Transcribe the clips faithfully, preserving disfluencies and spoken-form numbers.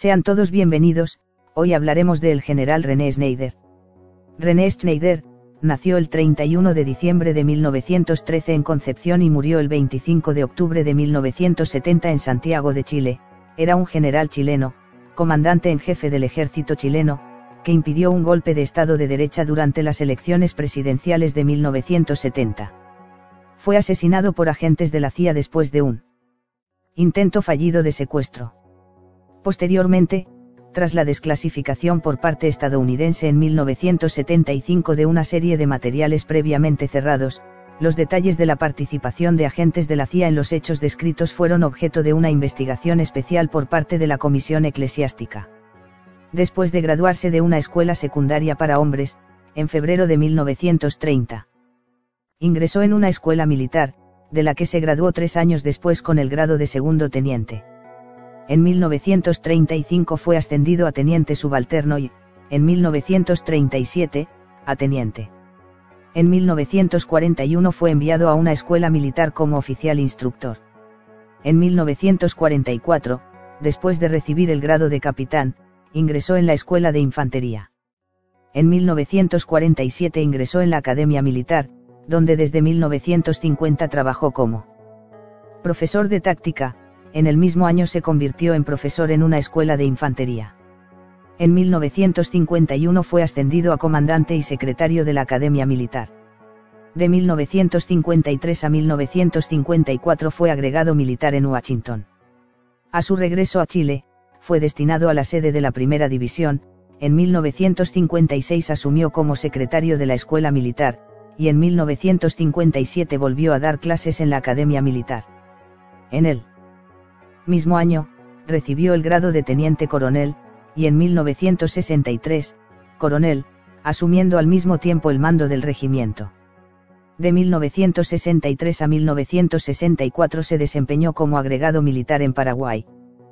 Sean todos bienvenidos. Hoy hablaremos del general René Schneider. René Schneider nació el treinta y uno de diciembre de mil novecientos trece en Concepción y murió el veinticinco de octubre de mil novecientos setenta en Santiago de Chile. Era un general chileno, comandante en jefe del ejército chileno, que impidió un golpe de Estado de derecha durante las elecciones presidenciales de mil novecientos setenta. Fue asesinado por agentes de la C I A después de un intento fallido de secuestro. Posteriormente, tras la desclasificación por parte estadounidense en mil novecientos setenta y cinco de una serie de materiales previamente cerrados, los detalles de la participación de agentes de la C I A en los hechos descritos fueron objeto de una investigación especial por parte de la Comisión Eclesiástica. Después de graduarse de una escuela secundaria para hombres, en febrero de mil novecientos treinta, ingresó en una escuela militar, de la que se graduó tres años después con el grado de segundo teniente. En mil novecientos treinta y cinco fue ascendido a teniente subalterno y, en mil novecientos treinta y siete, a teniente. En mil novecientos cuarenta y uno fue enviado a una escuela militar como oficial instructor. En mil novecientos cuarenta y cuatro, después de recibir el grado de capitán, ingresó en la escuela de infantería. En mil novecientos cuarenta y siete ingresó en la Academia Militar, donde desde mil novecientos cincuenta trabajó como profesor de táctica. En el mismo año se convirtió en profesor en una escuela de infantería. En mil novecientos cincuenta y uno fue ascendido a comandante y secretario de la Academia Militar. De mil novecientos cincuenta y tres a mil novecientos cincuenta y cuatro fue agregado militar en Washington. A su regreso a Chile, fue destinado a la sede de la Primera División. En mil novecientos cincuenta y seis asumió como secretario de la Escuela Militar, y en mil novecientos cincuenta y siete volvió a dar clases en la Academia Militar. En el mismo año, recibió el grado de teniente coronel, y en mil novecientos sesenta y tres, coronel, asumiendo al mismo tiempo el mando del regimiento. De mil novecientos sesenta y tres a mil novecientos sesenta y cuatro se desempeñó como agregado militar en Paraguay.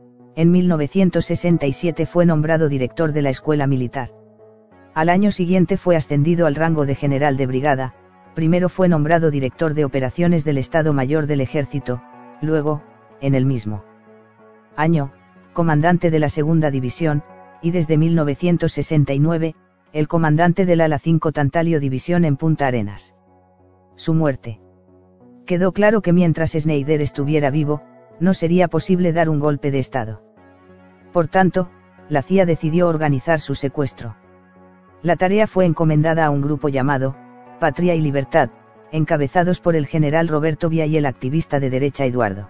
En mil novecientos sesenta y siete fue nombrado director de la Escuela Militar. Al año siguiente fue ascendido al rango de general de brigada. Primero fue nombrado director de operaciones del Estado Mayor del Ejército, luego, en el mismo año, comandante de la Segunda División, y desde mil novecientos sesenta y nueve, el comandante del ala cinco Tantalio División en Punta Arenas. Su muerte. Quedó claro que mientras Schneider estuviera vivo, no sería posible dar un golpe de Estado. Por tanto, la C I A decidió organizar su secuestro. La tarea fue encomendada a un grupo llamado Patria y Libertad, encabezados por el general Roberto Villa y el activista de derecha Eduardo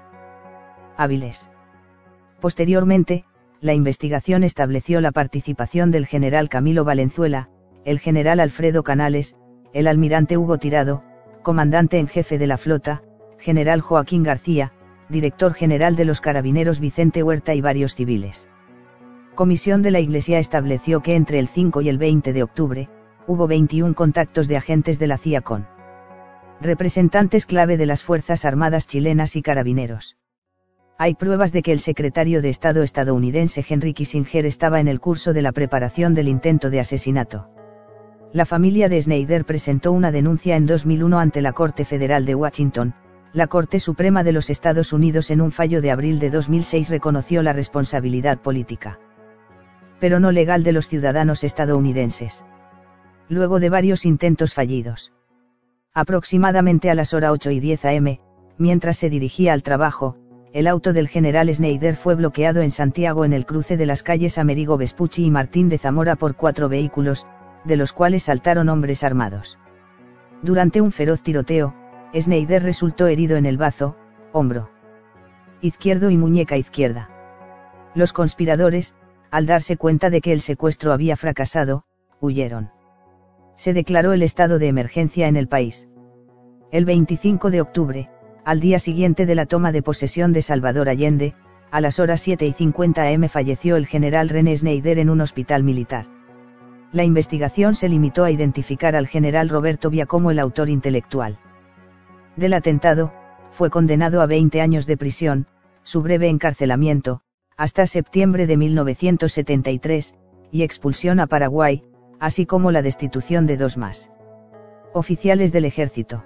Áviles. Posteriormente, la investigación estableció la participación del general Camilo Valenzuela, el general Alfredo Canales, el almirante Hugo Tirado, comandante en jefe de la flota, general Joaquín García, director general de los carabineros Vicente Huerta y varios civiles. Comisión de la Iglesia estableció que entre el cinco y el veinte de octubre, hubo veintiún contactos de agentes de la C I A con representantes clave de las Fuerzas Armadas chilenas y carabineros. Hay pruebas de que el secretario de Estado estadounidense Henry Kissinger estaba en el curso de la preparación del intento de asesinato. La familia de Schneider presentó una denuncia en dos mil uno ante la Corte Federal de Washington. La Corte Suprema de los Estados Unidos en un fallo de abril de dos mil seis reconoció la responsabilidad política, pero no legal, de los ciudadanos estadounidenses. Luego de varios intentos fallidos. Aproximadamente a las horas ocho y diez a eme, mientras se dirigía al trabajo, el auto del general Schneider fue bloqueado en Santiago en el cruce de las calles Amerigo Vespucci y Martín de Zamora por cuatro vehículos, de los cuales saltaron hombres armados. Durante un feroz tiroteo, Schneider resultó herido en el bazo, hombro izquierdo y muñeca izquierda. Los conspiradores, al darse cuenta de que el secuestro había fracasado, huyeron. Se declaró el estado de emergencia en el país. El veinticinco de octubre, al día siguiente de la toma de posesión de Salvador Allende, a las horas siete y cincuenta a eme falleció el general René Schneider en un hospital militar. La investigación se limitó a identificar al general Roberto Villa como el autor intelectual del atentado. Fue condenado a veinte años de prisión, su breve encarcelamiento, hasta septiembre de mil novecientos setenta y tres, y expulsión a Paraguay, así como la destitución de dos más oficiales del ejército.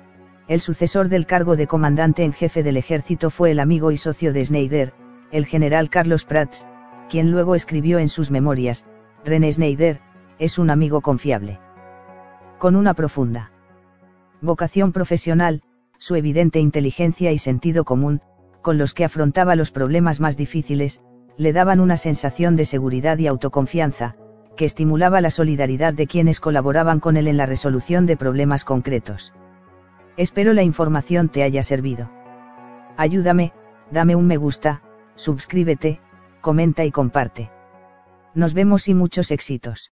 El sucesor del cargo de comandante en jefe del ejército fue el amigo y socio de Schneider, el general Carlos Prats, quien luego escribió en sus memorias: René Schneider, es un amigo confiable. Con una profunda vocación profesional, su evidente inteligencia y sentido común, con los que afrontaba los problemas más difíciles, le daban una sensación de seguridad y autoconfianza, que estimulaba la solidaridad de quienes colaboraban con él en la resolución de problemas concretos. Espero la información te haya servido. Ayúdame, dame un me gusta, suscríbete, comenta y comparte. Nos vemos y muchos éxitos.